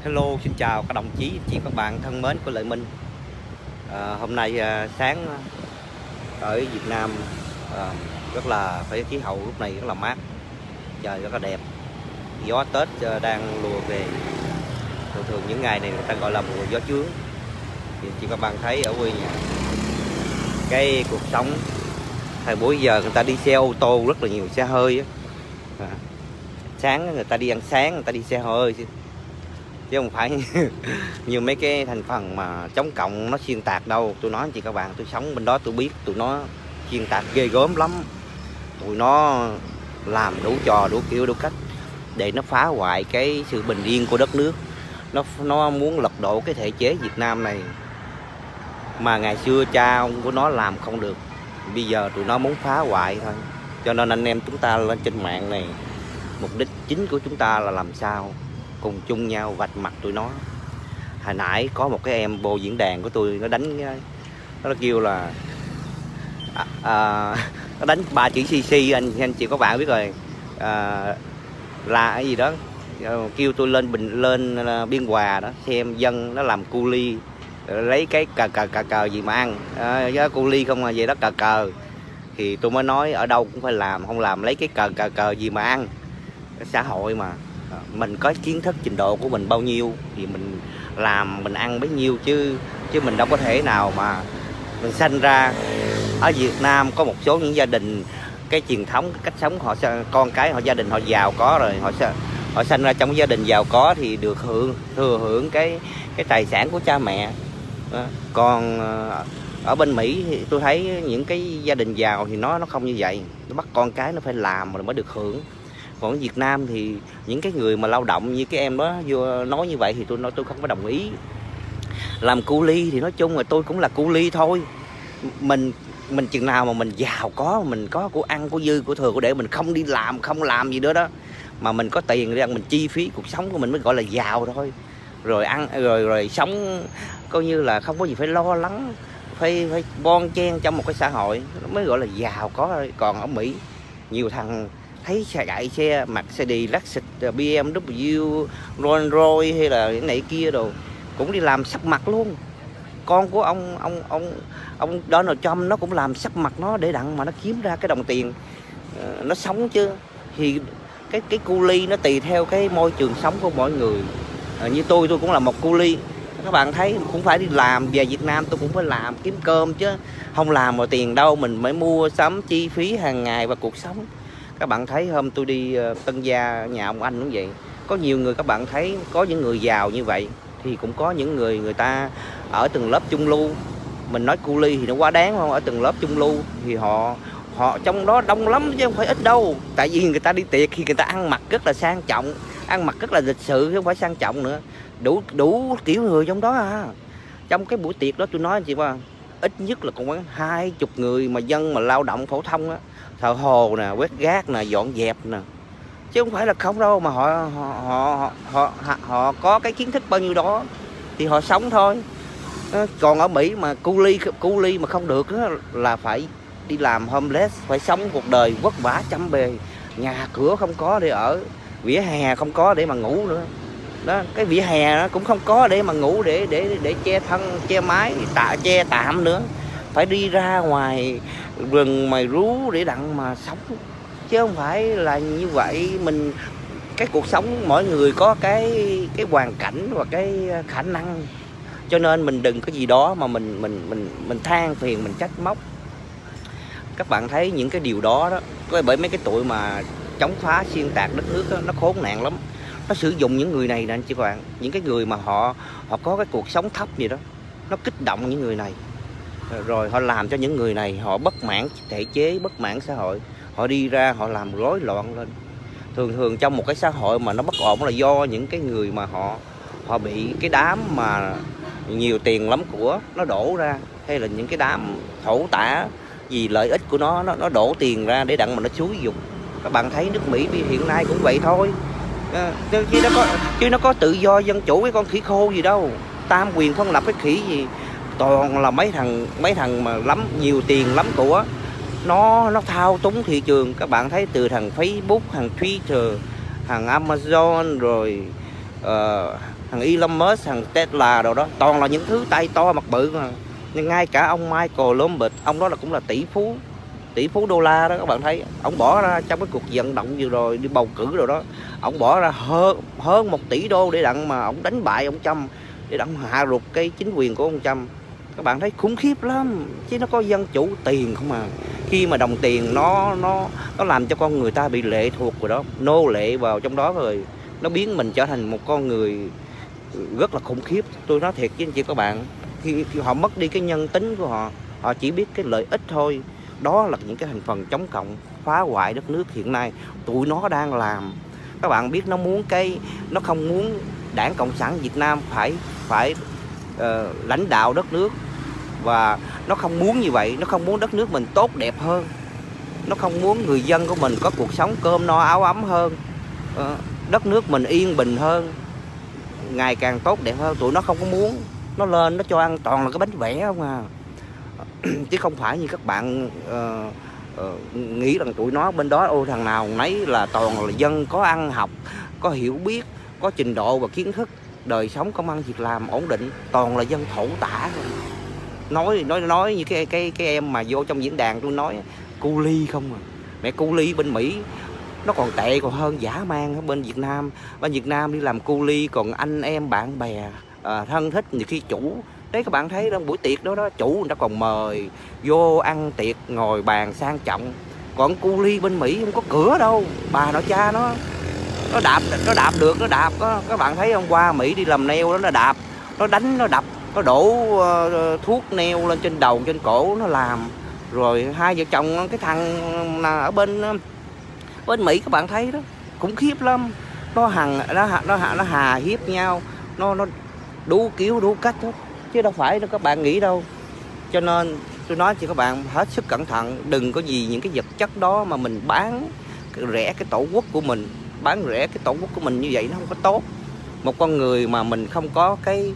Hello, xin chào các đồng chí, chị các bạn thân mến của Lợi Minh. Hôm nay sáng ở Việt Nam rất là phải khí hậu lúc này rất là mát, trời rất là đẹp, gió Tết đang lùa về. Thường thường những ngày này người ta gọi là mùa gió chướng. Thì chị các bạn thấy ở quê nhà cái cuộc sống thời buổi giờ người ta đi xe ô tô rất là nhiều, xe hơi á. Sáng người ta đi ăn sáng, người ta đi xe hơi chứ không phải như mấy cái thành phần mà chống cộng nó xuyên tạc đâu. Tôi nói chị các bạn, tôi sống bên đó tôi biết tụi nó xuyên tạc ghê gớm lắm. Tụi nó làm đủ trò đủ kiểu đủ cách để nó phá hoại cái sự bình yên của đất nước. Nó muốn lật đổ cái thể chế Việt Nam này mà ngày xưa cha ông của nó làm không được, bây giờ tụi nó muốn phá hoại thôi. Cho nên anh em chúng ta lên trên mạng này, mục đích chính của chúng ta là làm sao cùng chung nhau vạch mặt tụi nó. Hồi nãy có một cái em bộ diễn đàn của tôi nó đánh, nó kêu là nó đánh 3 chữ CC, anh chị có bạn biết rồi, là cái gì đó, kêu tôi lên Biên Hòa đó xem dân nó làm cu ly, lấy cái cờ gì mà ăn, cu ly không là vậy đó, cờ thì tôi mới nói ở đâu cũng phải làm, không làm lấy cái cờ gì mà ăn. Cái xã hội mà mình có kiến thức trình độ của mình bao nhiêu thì mình làm mình ăn bấy nhiêu, chứ mình đâu có thể nào mà mình sanh ra. Ở Việt Nam có một số những gia đình cái truyền thống, cái cách sống họ, con cái họ, gia đình họ giàu có rồi, họ sanh ra trong gia đình giàu có thì được thừa hưởng cái tài sản của cha mẹ. Còn ở bên Mỹ thì tôi thấy những cái gia đình giàu thì nó không như vậy, nó bắt con cái nó phải làm rồi mới được hưởng. Còn ở Việt Nam thì những cái người mà lao động như cái em đó vô nói như vậy thì tôi không có đồng ý. Làm cu ly thì nói chung là tôi cũng là cu ly thôi. Mình chừng nào mà mình giàu có, mình có của ăn, của dư, của thừa, của để mình không đi làm, không làm gì nữa đó, mà mình có tiền để ăn, mình chi phí cuộc sống của mình mới gọi là giàu thôi. Rồi ăn rồi sống coi như là không có gì phải lo lắng, phải bon chen trong một cái xã hội, nó mới gọi là giàu có thôi. Còn ở Mỹ nhiều thằng thấy chạy xe Mercedes, Lexus, BMW, Rolls Royce hay là cái này kia đồ cũng đi làm sắp mặt luôn. Con của ông Donald Trump nó cũng làm sắp mặt nó để đặng mà nó kiếm ra cái đồng tiền nó sống chứ. Thì cái cu ly nó tùy theo cái môi trường sống của mỗi người. Như tôi cũng là một cu ly, các bạn thấy cũng phải đi làm. Về Việt Nam tôi cũng phải làm kiếm cơm chứ không làm mà tiền đâu, mình mới mua sắm chi phí hàng ngày và cuộc sống. Các bạn thấy hôm tôi đi Tân Gia nhà ông anh cũng vậy, có nhiều người các bạn thấy có những người giàu như vậy thì cũng có những người ta ở tầng lớp trung lưu. Mình nói cu ly thì nó quá đáng không, ở tầng lớp trung lưu thì họ trong đó đông lắm chứ không phải ít đâu. Tại vì người ta đi tiệc thì người ta ăn mặc rất là sang trọng, ăn mặc rất là lịch sự chứ không phải sang trọng nữa, đủ kiểu người trong đó à. Trong cái buổi tiệc đó tôi nói anh chị ba, ít nhất là cũng có 20 người mà dân mà lao động phổ thông á, thợ hồ nè, quét gác nè, dọn dẹp nè, chứ không phải là không đâu. Mà họ có cái kiến thức bao nhiêu đó thì họ sống thôi. Còn ở Mỹ mà cu ly mà không được đó, là phải đi làm homeless, phải sống cuộc đời vất vả chăm bề, nhà cửa không có để ở, vỉa hè không có để mà ngủ nữa đó. Cái vỉa hè nó cũng không có để mà ngủ, để che thân che mái che tạm nữa, phải đi ra ngoài rừng mày rú để đặng mà sống, chứ không phải là như vậy. Cái cuộc sống mỗi người có cái hoàn cảnh và cái khả năng, cho nên mình đừng có gì đó mà mình than phiền, mình trách móc. Các bạn thấy những cái điều đó bởi mấy cái tụi mà chống phá xuyên tạc đất nước đó, nó khốn nạn lắm. Nó sử dụng những người này nè anh chị bạn, những cái người mà họ có cái cuộc sống thấp gì đó, nó kích động những người này, rồi họ làm cho những người này họ bất mãn thể chế, bất mãn xã hội, họ đi ra họ làm rối loạn lên. Thường trong một cái xã hội mà nó bất ổn là do những cái người mà họ bị cái đám mà nhiều tiền lắm của nó đổ ra, hay là những cái đám thổ tả vì lợi ích của nó đổ tiền ra để đặng mà nó xúi dục. Các bạn thấy nước Mỹ hiện nay cũng vậy thôi, chứ nó có tự do dân chủ cái con khỉ khô gì đâu, tam quyền phân lập cái khỉ gì. Toàn là mấy thằng mà nhiều tiền lắm của nó thao túng thị trường. Các bạn thấy từ thằng Facebook, thằng Twitter, thằng Amazon, rồi thằng Elon Musk, thằng Tesla đồ đó, toàn là những thứ tay to mặt bự mà. Nhưng ngay cả ông Michael Lombard, ông đó là cũng là tỷ phú đô la đó, các bạn thấy ông bỏ ra trong cái cuộc vận động vừa rồi đi bầu cử rồi đó, ông bỏ ra hơn 1 tỷ đô để đặng mà ông đánh bại ông Trump, để đặng hạ gục cái chính quyền của ông Trump. Các bạn thấy khủng khiếp lắm, chứ nó có dân chủ tiền không à. Khi mà đồng tiền nó làm cho con người ta bị lệ thuộc rồi đó, nô lệ vào trong đó rồi, nó biến mình trở thành một con người rất là khủng khiếp. Tôi nói thiệt với anh chị các bạn, khi họ mất đi cái nhân tính của họ, họ chỉ biết cái lợi ích thôi. Đó là những cái thành phần chống cộng phá hoại đất nước hiện nay tụi nó đang làm. Các bạn biết nó không muốn Đảng Cộng sản Việt Nam phải lãnh đạo đất nước, và nó không muốn như vậy. Nó không muốn đất nước mình tốt đẹp hơn, nó không muốn người dân của mình có cuộc sống cơm no áo ấm hơn, đất nước mình yên bình hơn, ngày càng tốt đẹp hơn. Tụi nó không có muốn. Nó lên nó cho ăn toàn là cái bánh vẽ không à. Chứ không phải như các bạn nghĩ rằng tụi nó bên đó ô thằng nào nấy là toàn là dân có ăn học, có hiểu biết, có trình độ và kiến thức, đời sống công ăn việc làm ổn định. Toàn là dân thổ tả thôi. Nói như cái em mà vô trong diễn đàn tôi nói cu ly không à. Mẹ cu ly bên Mỹ nó còn tệ còn hơn dã man ở bên Việt Nam. Bên Việt Nam đi làm cu ly còn anh em bạn bè thân thích, nhiều khi chủ đấy, các bạn thấy đó, buổi tiệc đó chủ người ta còn mời vô ăn tiệc ngồi bàn sang trọng. Còn cu ly bên Mỹ không có cửa đâu, bà nội cha nó đạp được, nó đạp đó. Các bạn thấy hôm qua Mỹ đi làm nail đó, nó đạp, nó đánh, nó đập, nó đổ thuốc nail lên trên đầu trên cổ nó làm. Rồi hai vợ chồng cái thằng ở bên Mỹ, các bạn thấy đó, khủng khiếp lắm. Nó hà hiếp nhau, nó đủ kiểu đủ cách hết, chứ đâu phải đâu các bạn nghĩ đâu. Cho nên tôi nói cho các bạn hết sức cẩn thận, đừng có vì những cái vật chất đó mà mình bán rẻ cái tổ quốc của mình. Bán rẻ cái tổ quốc của mình như vậy nó không có tốt. Một con người mà mình không có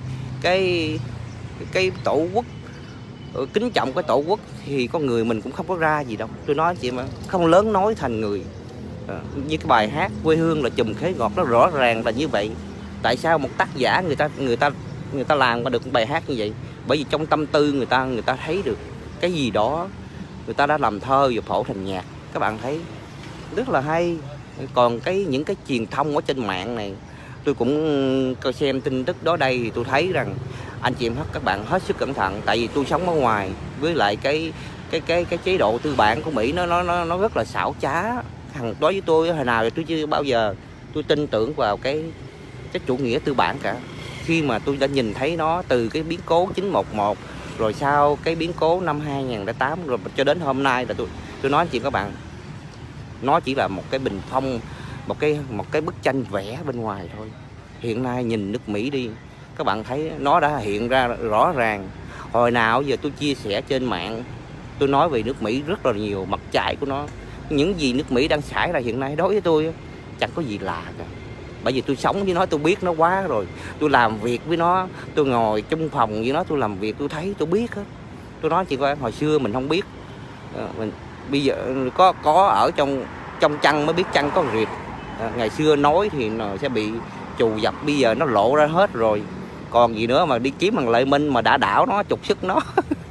cái tổ quốc, kính trọng cái tổ quốc, thì con người mình cũng không có ra gì đâu. Tôi nói chị mà không lớn nói thành người. Như cái bài hát quê hương là chùm khế ngọt, nó rõ ràng là như vậy. Tại sao một tác giả người ta làm ra được bài hát như vậy? Bởi vì trong tâm tư người ta thấy được cái gì đó, người ta đã làm thơ và phổ thành nhạc. Các bạn thấy rất là hay. Còn những cái truyền thông ở trên mạng này, tôi cũng coi xem tin tức đó đây, thì tôi thấy rằng anh chị em các bạn hết sức cẩn thận. Tại vì tôi sống ở ngoài, với lại cái chế độ tư bản của Mỹ nó rất là xảo trá. Đối với tôi hồi nào tôi chưa bao giờ tôi tin tưởng vào cái chủ nghĩa tư bản cả. Khi mà tôi đã nhìn thấy nó từ cái biến cố 911, rồi sau cái biến cố năm 2008, rồi cho đến hôm nay, là tôi nói anh chị các bạn, nó chỉ là một cái bình phong, một cái bức tranh vẽ bên ngoài thôi. Hiện nay nhìn nước Mỹ đi, các bạn thấy nó đã hiện ra rõ ràng. Hồi nào giờ tôi chia sẻ trên mạng, tôi nói về nước Mỹ rất là nhiều mặt trái của nó. Những gì nước Mỹ đang xảy ra hiện nay đối với tôi chẳng có gì lạ cả. Bởi vì tôi sống với nó, tôi biết nó quá rồi. Tôi làm việc với nó, tôi ngồi chung phòng với nó, tôi làm việc, tôi thấy, tôi biết hết. Tôi nói chị coi, hồi xưa mình không biết, bây giờ có ở trong chăn mới biết chăn có riệp. Ngày xưa nói thì nó sẽ bị trù dập, bây giờ nó lộ ra hết rồi. Còn gì nữa mà đi kiếm thằng Lê Minh mà đã đảo nó, trục sức nó.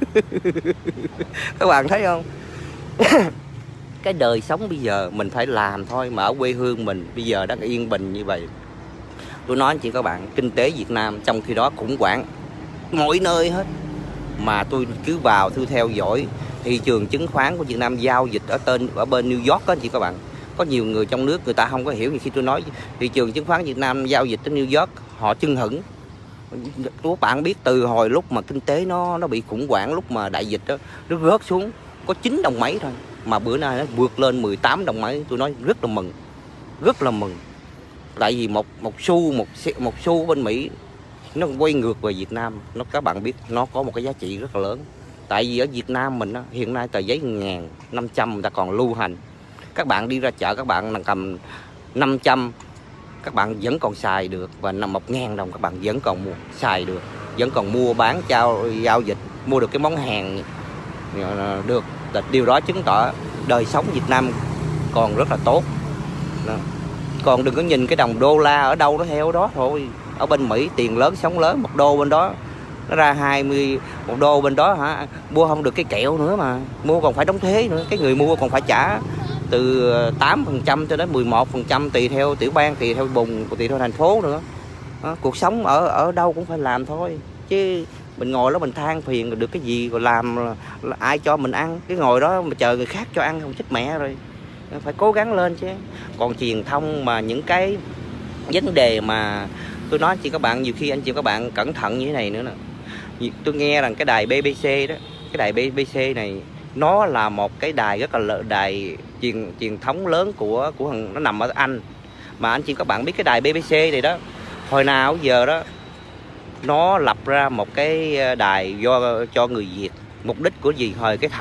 Các bạn thấy không? Cái đời sống bây giờ mình phải làm thôi. Mà ở quê hương mình bây giờ đang yên bình như vậy. Tôi nói anh chị các bạn, kinh tế Việt Nam trong khi đó khủng hoảng mỗi nơi hết. Mà tôi cứ vào tôi theo dõi thị trường chứng khoán của Việt Nam giao dịch ở bên New York đó anh chị các bạn. Có nhiều người trong nước người ta không có hiểu. Như khi tôi nói thị trường chứng khoán Việt Nam giao dịch tới New York, họ chưng hửng. Các bạn biết từ hồi lúc mà kinh tế nó bị khủng hoảng, lúc mà đại dịch đó, nó rớt xuống có 9 đồng mấy thôi, mà bữa nay nó vượt lên 18 đồng mấy. Tôi nói rất là mừng, rất là mừng. Tại vì một xu bên Mỹ nó quay ngược về Việt Nam, các bạn biết nó có một cái giá trị rất là lớn. Tại vì ở Việt Nam mình đó, hiện nay tờ giấy 1.500 người ta còn lưu hành. Các bạn đi ra chợ, các bạn cầm 500 các bạn vẫn còn xài được, và 1.000 đồng các bạn vẫn còn mua xài được, vẫn còn mua bán giao dịch, mua được cái món hàng được. Điều đó chứng tỏ đời sống Việt Nam còn rất là tốt đó. Còn đừng có nhìn cái đồng đô la ở đâu nó theo đó thôi. ở bên Mỹ tiền lớn sống lớn, $1 bên đó nó ra 20, $1 bên đó hả, mua không được cái kẹo nữa, mà mua còn phải đóng thuế nữa, cái người mua còn phải trả từ 8% cho đến 11% tùy theo tiểu bang, tùy theo vùng, tùy theo thành phố nữa. Đó, cuộc sống ở đâu cũng phải làm thôi, chứ mình ngồi đó mình than phiền được cái gì, rồi làm là ai cho mình ăn, cái ngồi đó mà chờ người khác cho ăn không chết mẹ rồi. Phải cố gắng lên chứ. Còn truyền thông mà những cái vấn đề mà tôi nói chị các bạn, nhiều khi anh chị các bạn cẩn thận như thế này nữa nè. Tôi nghe rằng cái đài BBC đó, cái đài BBC này nó là một cái đài rất là đài truyền thống lớn của nó nằm ở Anh. Mà anh chị các bạn biết cái đài BBC này đó, hồi nào giờ đó nó lập ra một cái đài cho người Việt. Mục đích của gì? Hồi cái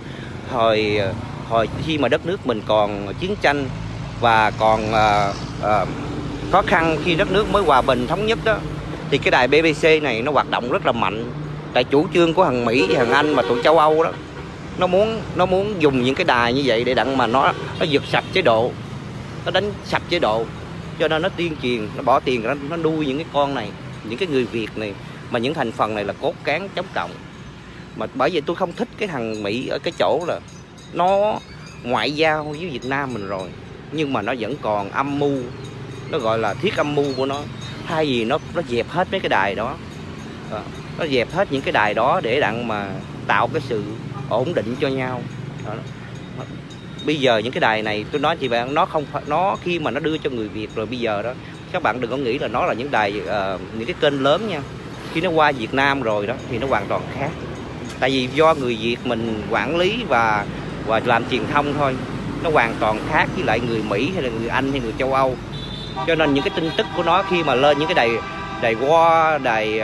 hồi khi mà đất nước mình còn chiến tranh và còn khó khăn, khi đất nước mới hòa bình thống nhất đó, thì cái đài BBC này nó hoạt động rất là mạnh. Tại chủ trương của thằng Mỹ, thằng Anh và tụi châu Âu đó, nó muốn dùng những cái đài như vậy để đặng mà nó giật sạch chế độ, nó đánh sạch chế độ, cho nên nó tuyên truyền, nó bỏ tiền nó nuôi những cái con này, những cái người Việt này, mà những thành phần này là cốt cán chống cộng. Mà bởi vậy tôi không thích cái thằng Mỹ ở cái chỗ là nó ngoại giao với Việt Nam mình rồi, nhưng mà nó vẫn còn âm mưu, nó gọi là thiết âm mưu của nó. Thay vì nó dẹp hết mấy cái đài đó, nó dẹp hết những cái đài đó để đặng mà tạo cái sự ổn định cho nhau. Bây giờ những cái đài này tôi nói chị bạn, nó không phải, nó khi mà nó đưa cho người Việt rồi bây giờ đó, các bạn đừng có nghĩ là nó là những đài những cái kênh lớn nha. Khi nó qua Việt Nam rồi đó thì nó hoàn toàn khác. Tại vì do người Việt mình quản lý và làm truyền thông thôi, nó hoàn toàn khác với lại người Mỹ hay là người Anh hay người châu Âu. Cho nên những cái tin tức của nó khi mà lên những cái đài War, đài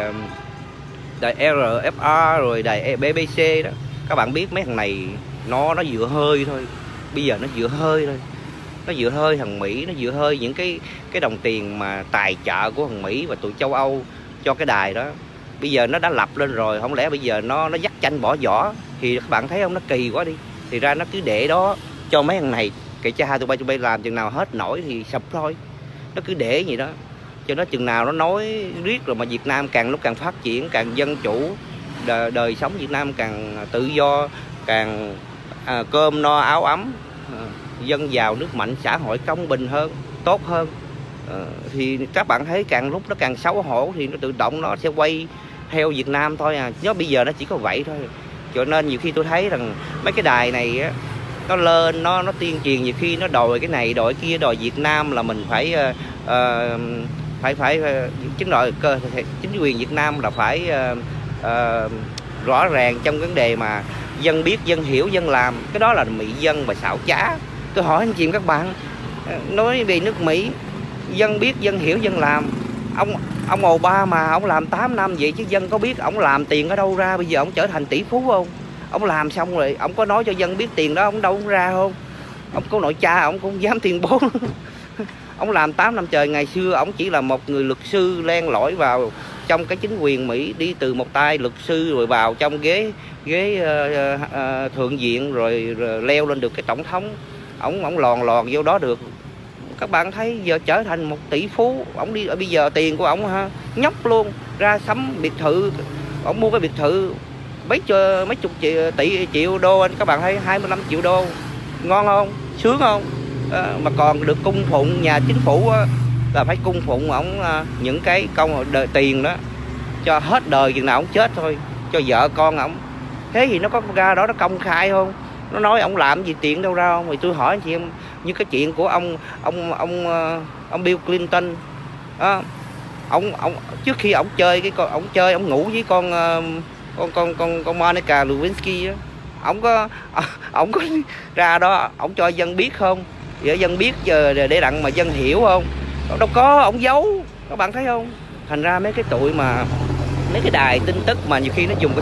RFA rồi đài BBC đó, các bạn biết mấy thằng này nó dựa hơi thôi. Bây giờ nó dựa hơi thôi, nó dựa hơi thằng Mỹ, nó dựa hơi những cái đồng tiền mà tài trợ của thằng Mỹ và tụi châu Âu cho cái đài đó. Bây giờ nó đã lập lên rồi, không lẽ bây giờ nó dắt chanh bỏ vỏ, thì các bạn thấy không, nó kỳ quá đi. Thì ra nó cứ để đó cho mấy thằng này kệ cha tụi bay làm, chừng nào hết nổi thì sập thôi. Nó cứ để vậy đó cho nó chừng nào nó nói riết rồi mà Việt Nam càng lúc càng phát triển, càng dân chủ, đời sống Việt Nam càng tự do, càng cơm no áo ấm, dân giàu nước mạnh, xã hội công bình hơn, tốt hơn. Thì các bạn thấy càng lúc nó càng xấu hổ thì nó tự động nó sẽ quay theo Việt Nam thôi à. Chứ bây giờ nó chỉ có vậy thôi. Cho nên nhiều khi tôi thấy rằng mấy cái đài này á, nó lên nó tuyên truyền, nhiều khi nó đòi cái này đòi kia, đòi Việt Nam là mình phải chính quyền Việt Nam là phải rõ ràng trong vấn đề mà dân biết, dân hiểu, dân làm. Cái đó là mỹ dân và xảo trá. Tôi hỏi anh chị các bạn, nói về nước Mỹ, dân biết, dân hiểu, dân làm. Ông Obama ông làm 8 năm vậy chứ dân có biết ông làm tiền ở đâu ra? Bây giờ ông trở thành tỷ phú không? Ông làm xong rồi ông có nói cho dân biết tiền đó ông đâu ra không? Ông có nội cha ông cũng dám tuyên bố. Ông làm 8 năm trời. Ngày xưa ông chỉ là một người luật sư len lỏi vào trong cái chính quyền Mỹ, đi từ một tay luật sư rồi vào trong ghế thượng viện rồi leo lên được cái tổng thống. Ông lòn vô đó được. Các bạn thấy giờ trở thành một tỷ phú. Ông đi bây giờ tiền của ông ha, nhóc luôn, ra sắm biệt thự. Ông mua cái biệt thự mấy chục triệu đô, anh các bạn thấy 25 triệu đô, ngon không, sướng không? Mà còn được cung phụng nhà chính phủ á, là phải cung phụng ổng những cái tiền đó cho hết đời, chừng nào ổng chết thôi, cho vợ con ổng. Thế thì nó có ra đó nó công khai không? Nó nói ổng làm gì tiền đâu ra không? Thì tôi hỏi anh chị em, như cái chuyện của ông Bill Clinton đó, ông trước khi ổng chơi ổng ngủ với con Monica Lewinsky á, ổng có ra đó ổng cho dân biết không? Để dân biết giờ để đặng mà dân hiểu không? Đâu có, ổng giấu. Các bạn thấy không? Thành ra mấy cái tụi mà mấy cái đài tin tức mà nhiều khi nó dùng cái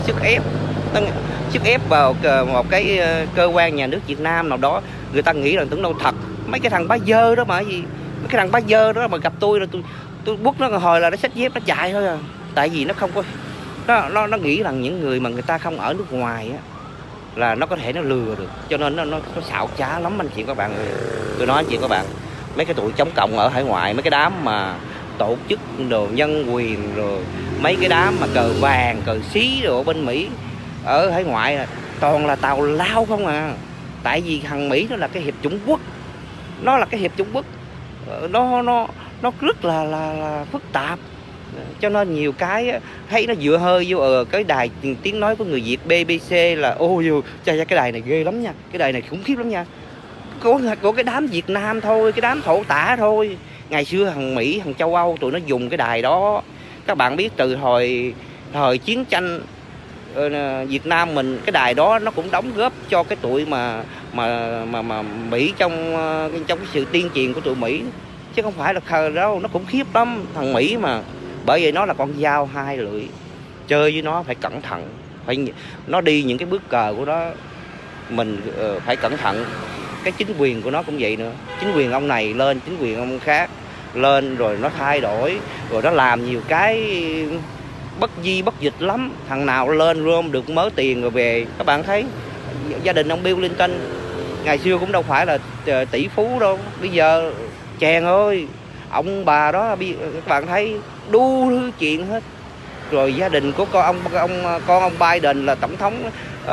sức ép vào một cái cơ quan nhà nước Việt Nam nào đó, người ta nghĩ rằng tưởng đâu thật. Mấy cái thằng bá dơ đó mà gì, mấy cái thằng bá dơ đó mà gặp tôi là tôi bút nó hồi là nó xách dép nó chạy thôi à. Tại vì nó không có, nó nghĩ rằng những người mà người ta không ở nước ngoài á là nó có thể nó lừa được, cho nên nó xạo trá lắm anh chị các bạn ơi. Tôi nói anh chị các bạn, mấy cái tụi chống cộng ở hải ngoại, mấy cái đám mà tổ chức đồ nhân quyền, rồi mấy cái đám mà cờ vàng cờ xí rồi ở bên Mỹ, ở hải ngoại toàn là tào lao không à. Tại vì thằng Mỹ nó là cái hiệp chủng quốc, nó là cái hiệp chủng quốc, nó rất là phức tạp, cho nên nhiều cái thấy nó dựa hơi vô cái đài tiếng nói của người Việt BBC là ôi trời, cái đài này ghê lắm nha, cái đài này khủng khiếp lắm nha, của cái đám Việt Nam thôi, cái đám thổ tả thôi. Ngày xưa thằng Mỹ, thằng châu Âu tụi nó dùng cái đài đó, các bạn biết từ thời chiến tranh Việt Nam mình, cái đài đó nó cũng đóng góp cho cái tụi mà Mỹ trong cái sự tiên truyền của tụi Mỹ, chứ không phải là khờ đâu. Nó cũng khiếp lắm thằng Mỹ mà. Bởi vậy nó là con dao hai lưỡi, chơi với nó phải cẩn thận, nó đi những cái bước cờ của nó mình phải cẩn thận. Cái chính quyền của nó cũng vậy nữa, chính quyền ông này lên, chính quyền ông khác lên, rồi nó thay đổi, rồi nó làm nhiều cái bất di bất dịch lắm. Thằng nào lên luôn được mớ tiền rồi về. Các bạn thấy gia đình ông Bill Clinton ngày xưa cũng đâu phải là tỷ phú đâu, bây giờ chèn ơi, ông bà đó các bạn thấy đu thứ chuyện hết. Rồi gia đình của con ông Biden là tổng thống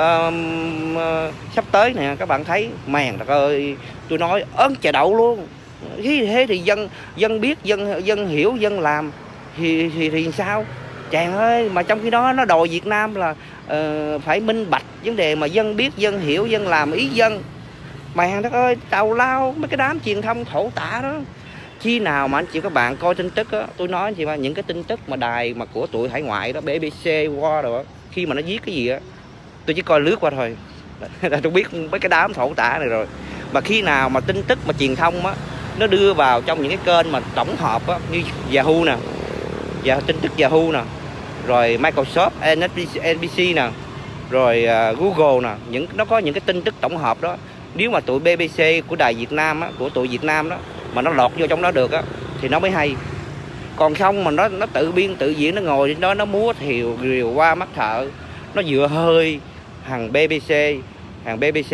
sắp tới nè, các bạn thấy mèn trời ơi, tôi nói ớn chà đậu luôn. Thế thì dân biết, dân hiểu, dân làm thì sao? Chàng ơi, mà trong khi đó nó đòi Việt Nam là phải minh bạch vấn đề mà dân biết, dân hiểu, dân làm ý dân. Mèn đất ơi, tào lao mấy cái đám truyền thông thổ tả đó. Khi nào mà anh chị các bạn coi tin tức á, tôi nói anh chị mà những cái tin tức mà đài mà của tụi hải ngoại đó, BBC qua rồi á, khi mà nó viết cái gì á, tôi chỉ coi lướt qua thôi là tôi biết mấy cái đám thổ tả này rồi. Mà khi nào mà tin tức mà truyền thông á, nó đưa vào trong những cái kênh mà tổng hợp á, như Yahoo nè, tin tức Yahoo nè, rồi Microsoft, NBC nè, rồi Google nè, nó có những cái tin tức tổng hợp đó. Nếu mà tụi BBC của đài Việt Nam á, của tụi Việt Nam đó mà nó lọt vô trong đó được á thì nó mới hay. Còn không mà nó tự biên tự diễn, nó ngồi trên đó nó múa thiều rìu qua mắt thợ, nó dựa hơi hàng BBC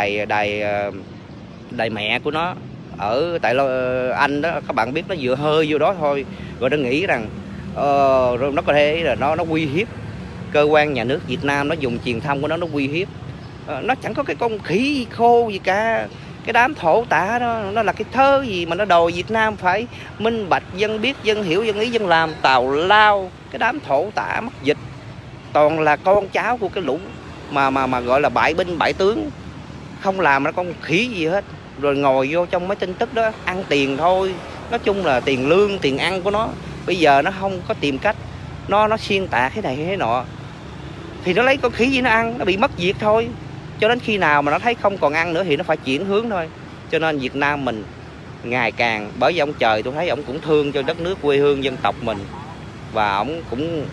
đài mẹ của nó ở tại Anh đó, các bạn biết, nó dựa hơi vô đó thôi. Rồi nó nghĩ rằng rồi nó có thể là nó uy hiếp cơ quan nhà nước Việt Nam, nó dùng truyền thông của nó uy hiếp. Nó chẳng có cái con khỉ khô gì cả. Cái đám thổ tả đó, nó là cái thơ gì mà nó đòi Việt Nam phải minh bạch, dân biết, dân hiểu, dân ý, dân làm. Tào lao, cái đám thổ tả mất dịch, toàn là con cháu của cái lũ mà gọi là bại binh bại tướng, không làm nó con khỉ gì hết. Rồi ngồi vô trong mấy tin tức đó ăn tiền thôi. Nói chung là tiền lương, tiền ăn của nó bây giờ nó không có tìm cách, nó xuyên tạc cái này cái nọ, thì nó lấy con khỉ gì nó ăn, nó bị mất việc thôi. Cho đến khi nào mà nó thấy không còn ăn nữa thì nó phải chuyển hướng thôi. Cho nên Việt Nam mình ngày càng, bởi vì ông trời tôi thấy ông cũng thương cho đất nước quê hương dân tộc mình, và ông cũng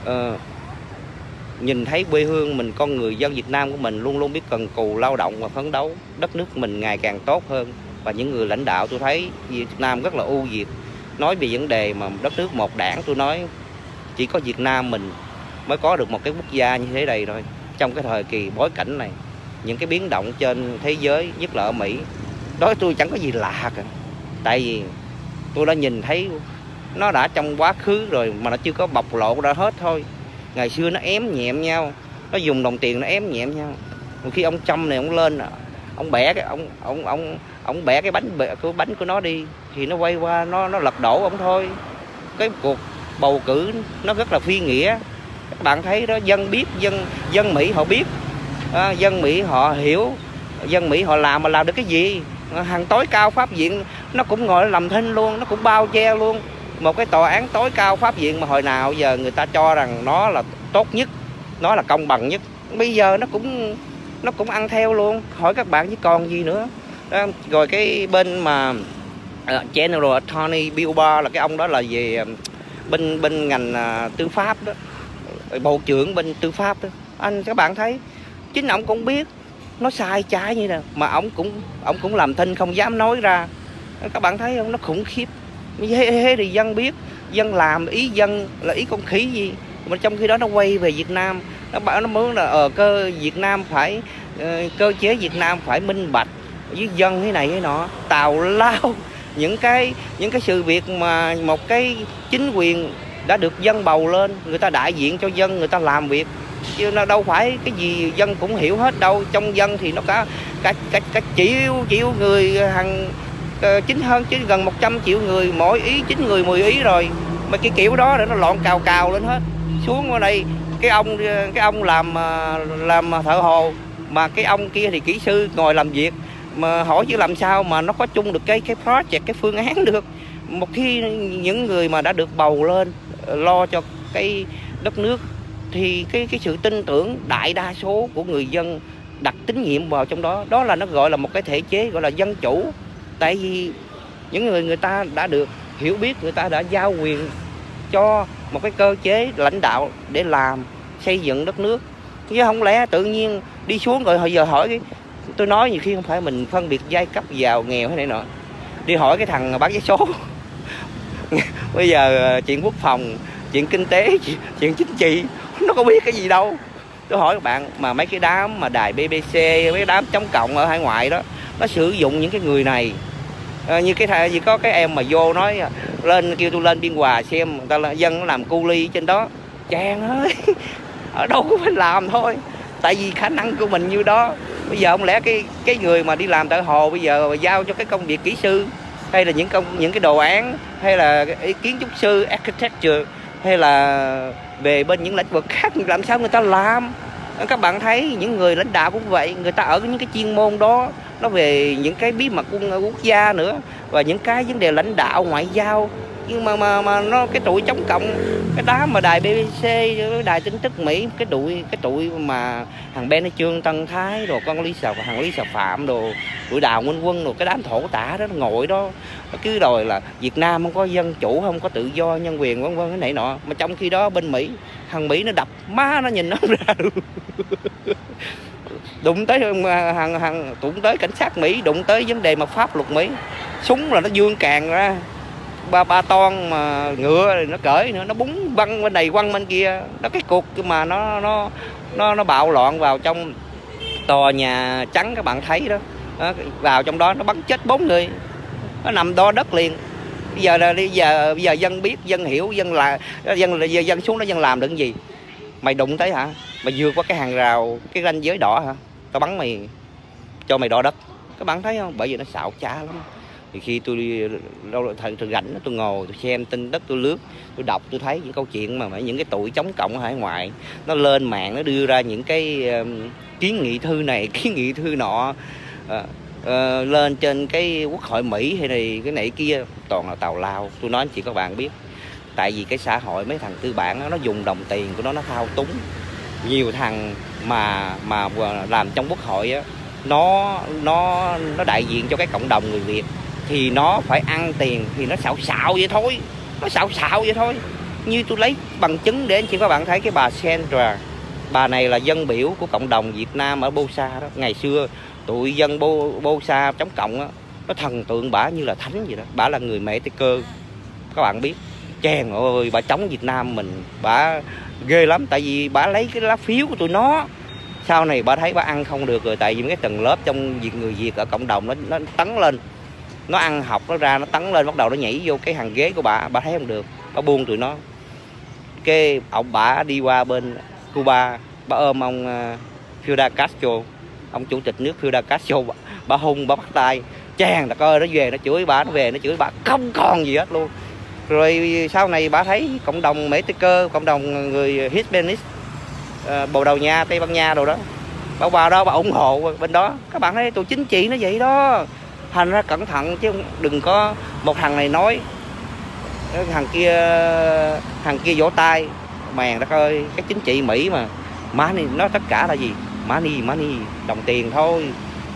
nhìn thấy quê hương mình, con người dân Việt Nam của mình luôn luôn biết cần cù lao động và phấn đấu, đất nước mình ngày càng tốt hơn. Và những người lãnh đạo tôi thấy Việt Nam rất là ưu việt. Nói về vấn đề mà đất nước một đảng, tôi nói chỉ có Việt Nam mình mới có được một cái quốc gia như thế này thôi. Trong cái thời kỳ bối cảnh này, những cái biến động trên thế giới, nhất là ở Mỹ, đối với tôi chẳng có gì lạ cả. Tại vì tôi đã nhìn thấy nó đã trong quá khứ rồi mà nó chưa có bộc lộ ra hết thôi. Ngày xưa nó ém nhẹm nhau, nó dùng đồng tiền nó ém nhẹm nhau. Một khi ông Trump này ông lên, ông bẻ cái ông bẻ cái bánh của nó đi thì nó quay qua nó lật đổ ông thôi. Cái cuộc bầu cử nó rất là phi nghĩa. Các bạn thấy đó, dân biết, dân Mỹ họ biết, dân Mỹ họ hiểu, dân Mỹ họ làm mà làm được cái gì. Hàng tối cao pháp viện nó cũng ngồi làm thinh luôn, nó cũng bao che luôn. Một cái tòa án tối cao pháp viện mà hồi nào giờ người ta cho rằng nó là tốt nhất, nó là công bằng nhất, bây giờ nó cũng ăn theo luôn. Hỏi các bạn chứ còn gì nữa. Rồi cái bên mà General Attorney Bill Barr, là cái ông đó là về bên ngành tư pháp đó, bộ trưởng bên tư pháp đó. Các bạn thấy chính ông cũng biết nó sai trái như nè, mà ông cũng làm thinh không dám nói ra. Các bạn thấy không, nó khủng khiếp. Thế thì dân biết, dân làm ý dân là ý con khỉ gì. Mà trong khi đó nó quay về Việt Nam, nó muốn là Việt Nam phải cơ chế Việt Nam phải minh bạch với dân thế này thế nọ. Tào lao những cái sự việc mà một cái chính quyền đã được dân bầu lên, người ta đại diện cho dân, người ta làm việc, chứ nó đâu phải cái gì dân cũng hiểu hết đâu. Trong dân thì nó cả triệu người, hàng hơn chứ gần 100 triệu người, mỗi ý 9 người 10 ý rồi, mà cái kiểu đó để nó loạn cào lên hết. Xuống ở đây cái ông làm thợ hồ, mà cái ông kia thì kỹ sư ngồi làm việc, mà hỏi chứ làm sao mà nó có chung được cái project, cái phương án được. Một khi những người mà đã được bầu lên lo cho cái đất nước thì cái sự tin tưởng đại đa số của người dân đặt tín nhiệm vào trong đó, đó là nó gọi là một cái thể chế gọi là dân chủ. Tại vì những người ta đã được hiểu biết, người ta đã giao quyền cho một cái cơ chế lãnh đạo để làm xây dựng đất nước, chứ không lẽ tự nhiên đi xuống rồi giờ hỏi cái, tôi nói nhiều khi không phải mình phân biệt giai cấp giàu nghèo hay này nọ, đi hỏi cái thằng bán vé số bây giờ chuyện quốc phòng, chuyện kinh tế, chuyện chính trị nó có biết cái gì đâu. Tôi hỏi các bạn, mà mấy cái đám mà đài BBC, mấy cái đám chống cộng ở hải ngoại đó, nó sử dụng những cái người này. Như cái gì có cái em mà vô nói lên, kêu tôi lên Biên Hòa xem người ta là dân nó làm cu ly trên đó. Chàng ơi, ở đâu cũng phải làm thôi, tại vì khả năng của mình như đó. Bây giờ không lẽ cái người mà đi làm thợ hồ bây giờ mà giao cho cái công việc kỹ sư, hay là những cái đồ án, hay là kiến trúc sư architecture, hay là về bên những lĩnh vực khác, làm sao người ta làm? Các bạn thấy những người lãnh đạo cũng vậy, người ta ở những cái chuyên môn đó, nó về những cái bí mật quốc gia nữa, và những cái vấn đề lãnh đạo ngoại giao. Nhưng mà nó cái tụi chống cộng, cái đám mà đài BBC, đài tin tức Mỹ, cái tụi mà thằng Ben Trương Tân Thái rồi con thằng Lý Sà Phạm đồ, tụi Đào Minh Quân rồi cái đám thổ tả đó, nó ngồi đó nó cứ đòi là Việt Nam không có dân chủ, không có tự do nhân quyền vân vân cái này nọ. Mà trong khi đó bên Mỹ, thằng Mỹ nó đập má nó nhìn nó ra luôn. Đụng tới đụng tới cảnh sát Mỹ, đụng tới vấn đề mà pháp luật Mỹ, súng là nó dương càng ra, ba ton mà ngựa nó cởi nữa, nó búng văng bên này quăng bên kia. Đó, cái cuộc mà nó bạo loạn vào trong tòa Nhà Trắng, các bạn thấy đó, vào trong đó nó bắn chết 4 người, nó nằm đo đất liền. Bây giờ dân biết, dân hiểu, dân xuống đó dân làm được cái gì? Mày đụng tới hả? Mày vượt qua cái hàng rào, cái ranh giới đỏ hả? Tao bắn mày, cho mày đo đất. Các bạn thấy không? Bởi vì nó xạo trá lắm. Thì khi tôi thời rảnh tôi ngồi tôi xem tin tức, tôi lướt, tôi đọc, tôi thấy những câu chuyện mà những cái tụi chống cộng ở hải ngoại nó lên mạng, nó đưa ra những cái kiến nghị thư này, kiến nghị thư nọ, lên trên cái Quốc hội Mỹ hay này cái này kia, toàn là tào lao. Tôi nói chị các bạn biết, tại vì cái xã hội mấy thằng tư bản nó dùng đồng tiền của nó thao túng. Nhiều thằng mà làm trong Quốc hội á, nó đại diện cho cái cộng đồng người Việt, thì nó phải ăn tiền, thì nó xạo vậy thôi, nó xạo vậy thôi. Như tôi lấy bằng chứng để anh chị các bạn thấy, cái bà Sandra, bà này là dân biểu của cộng đồng Việt Nam ở Bosa đó. Ngày xưa tụi dân Bosa chống cộng á, nó thần tượng bả như là thánh vậy đó. Bả là người mẹ tây cơ, các bạn biết. Chèn ơi, bà chống Việt Nam mình, bả ghê lắm. Tại vì bả lấy cái lá phiếu của tụi nó. Sau này bà thấy bà ăn không được rồi, tại vì cái tầng lớp trong người Việt ở cộng đồng nó tấn lên, nó ăn học nó ra, nó tấn lên, bắt đầu nó nhảy vô cái hàng ghế của bà thấy không được, bà buông tụi nó. Cái bà đi qua bên Cuba, bà ôm ông Fidel Castro, ông chủ tịch nước Fidel Castro, bà hung, bà bắt tay, chàng đã coi nó về, nó chửi bà, nó về nó chửi bà không còn gì hết luôn. Rồi sau này bà thấy cộng đồng Mễ Tây Cơ, cộng đồng người Hispanic, Bồ Đào Nha, Tây Ban Nha đồ đó, bà vào đó bà ủng hộ bên đó. Các bạn thấy tụi chính trị nó vậy đó. Thành ra cẩn thận chứ đừng có một thằng này nói thằng kia vỗ tay, mèn đất ơi. Cái chính trị Mỹ mà money, nó tất cả là gì? Money, đồng tiền thôi.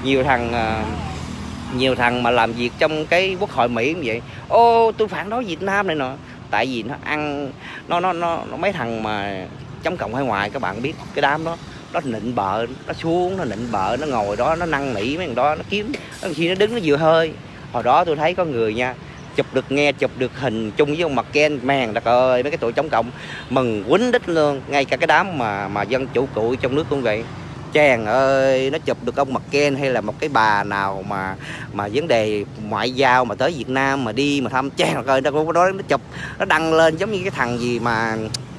Nhiều thằng mà làm việc trong cái Quốc hội Mỹ cũng vậy. Ô, tôi phản đối Việt Nam này nọ, tại vì nó ăn nó mấy thằng mà chống cộng hải ngoại, các bạn biết cái đám đó, nó nịnh bợ, nó xuống nó nịnh bợ, nó ngồi đó nó năn nỉ mấy thằng đó, nó kiếm khi nó đứng nó vừa hơi. Hồi đó tôi thấy có người nha, chụp được hình chung với ông McCain, mèn đất ơi, mấy cái tụi chống cộng mừng quýnh đích luôn. Ngay cả cái đám mà dân chủ cụi trong nước cũng vậy, Chàng ơi, nó chụp được ông McCain hay là một cái bà nào mà vấn đề ngoại giao mà tới Việt Nam mà đi mà thăm, chàng ơi, nó chụp, nó đăng lên giống như cái thằng gì mà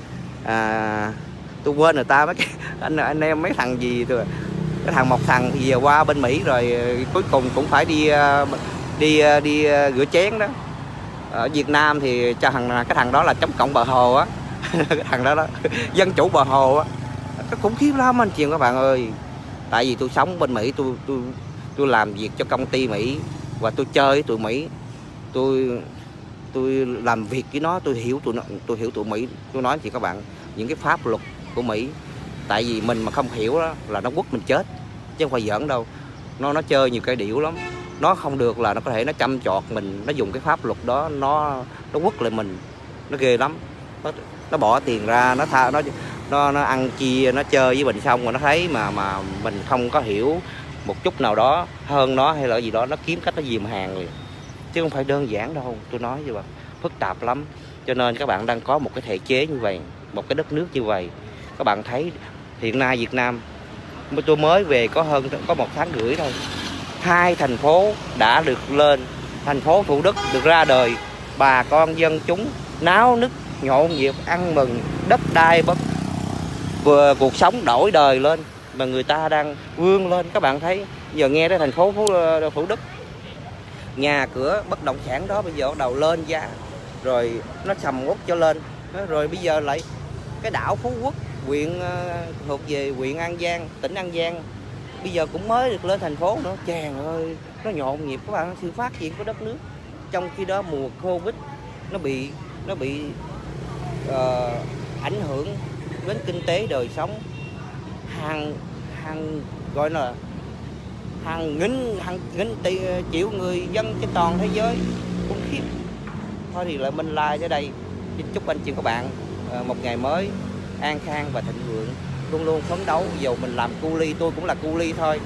tôi quên người ta mấy cái anh em mấy thằng gì tôi, cái thằng một thằng thì về qua bên Mỹ rồi cuối cùng cũng phải đi rửa chén đó. Ở Việt Nam thì cho cái thằng đó là chống cộng bờ hồ á. Cái thằng đó dân chủ bờ hồ á, nó khủng khiếp lắm anh chị các bạn ơi. Tại vì tôi sống bên Mỹ, tôi làm việc cho công ty Mỹ và tôi chơi với tụi Mỹ, tôi làm việc với nó, tôi hiểu tụi Mỹ. Tôi nói anh chị các bạn, những cái pháp luật của Mỹ, tại vì mình mà không hiểu đó là nó quất mình chết chứ không phải giỡn đâu. Nó chơi nhiều cái điệu lắm, nó không được là nó có thể nó chăm chọt mình, nó dùng cái pháp luật đó nó quất lại mình, nó ghê lắm. Nó bỏ tiền ra, nó ăn chia, nó chơi với mình xong rồi nó thấy mà mình không có hiểu một chút nào đó hơn nó hay là gì đó, nó kiếm cách nó dìm hàng liền, chứ không phải đơn giản đâu. Tôi nói vậy, phức tạp lắm. Cho nên các bạn đang có một cái thể chế như vậy, một cái đất nước như vậy. Các bạn thấy hiện nay Việt Nam, tôi mới về có 1 tháng rưỡi thôi, 2 thành phố đã được lên. Thành phố Thủ Đức được ra đời, bà con dân chúng náo nức nhộn nhịp ăn mừng, đất đai vừa cuộc sống đổi đời lên mà người ta đang vươn lên. Các bạn thấy giờ nghe tới thành phố Thủ Đức, nhà cửa bất động sản đó bây giờ bắt đầu lên giá rồi, nó sầm uất cho lên. Rồi bây giờ lại cái đảo Phú Quốc, huyện thuộc về huyện An Giang, tỉnh An Giang, bây giờ cũng mới được lên thành phố nữa. Chàng ơi, nó nhộn nhịp các bạn, sự phát triển của đất nước. Trong khi đó mùa Covid nó bị ảnh hưởng đến kinh tế đời sống, hàng gọi là hàng nghìn triệu người dân trên toàn thế giới, khủng khiếp. Thôi thì lại mình like ở đây. Xin chúc anh chị các bạn một ngày mới an khang và thịnh vượng, luôn luôn phấn đấu. Dù mình làm cu ly, tôi cũng là cu ly thôi.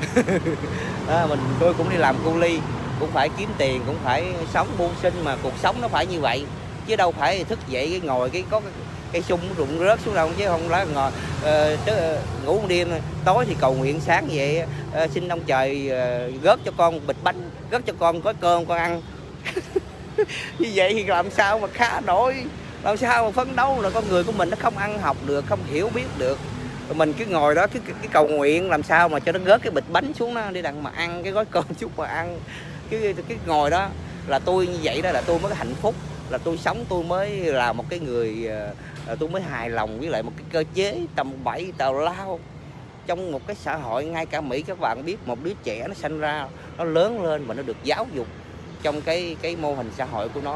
Tôi cũng đi làm cu ly, cũng phải kiếm tiền, cũng phải sống mưu sinh, mà cuộc sống nó phải như vậy, chứ đâu phải thức dậy ngồi có cái sung rụng rớt xuống đâu, chứ không lá ngồi ngủ một đêm, tối thì cầu nguyện, sáng vậy xin ông trời gớt cho con bịch bánh, gớt cho con có cơm con ăn. Như vậy thì làm sao mà khá nổi, làm sao mà phấn đấu, là con người của mình nó không ăn học được, không hiểu biết được. Rồi mình cứ ngồi đó cái cầu nguyện làm sao mà cho nó gớt cái bịch bánh xuống đó, đi đặng mà ăn cái gói cơm chút mà ăn. Cái ngồi đó là tôi như vậy đó là tôi mới có hạnh phúc, là tôi sống, tôi mới là một cái người, tôi mới hài lòng với lại một cái cơ chế tầm bậy tào lao trong một cái xã hội. Ngay cả Mỹ các bạn biết, một đứa trẻ nó sinh ra, nó lớn lên và nó được giáo dục trong cái mô hình xã hội của nó,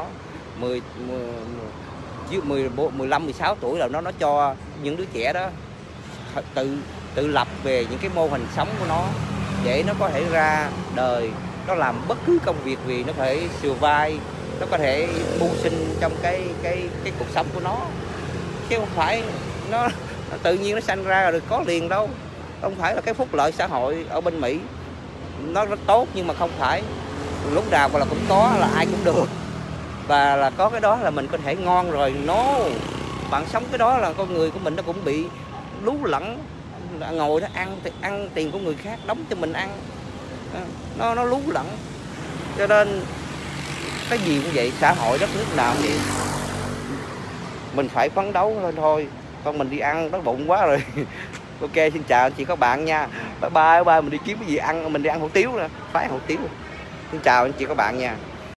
15, 16 tuổi là nó cho những đứa trẻ đó tự lập về những cái mô hình sống của nó, để nó có thể ra đời, nó làm bất cứ công việc gì, nó có thể survive, nó có thể mưu sinh trong cái cuộc sống của nó, chứ không phải nó tự nhiên nó sanh ra rồi có liền đâu. Không phải là cái phúc lợi xã hội ở bên Mỹ nó rất tốt, nhưng mà không phải lúc nào là cũng có, là ai cũng được, và là có cái đó là mình có thể ngon rồi. Bạn sống cái đó là con người của mình nó cũng bị lú lẫn, ngồi đó ăn tiền của người khác đóng cho mình ăn, nó lú lẫn. Cho nên cái gì cũng vậy, xã hội đất nước nào thì mình phải phấn đấu lên thôi. Con mình đi ăn đói bụng quá rồi. Ok, xin chào anh chị các bạn nha. Bye bye, mình đi kiếm cái gì ăn, mình đi ăn hủ tiếu nè, phải hủ tiếu. Xin chào anh chị các bạn nha.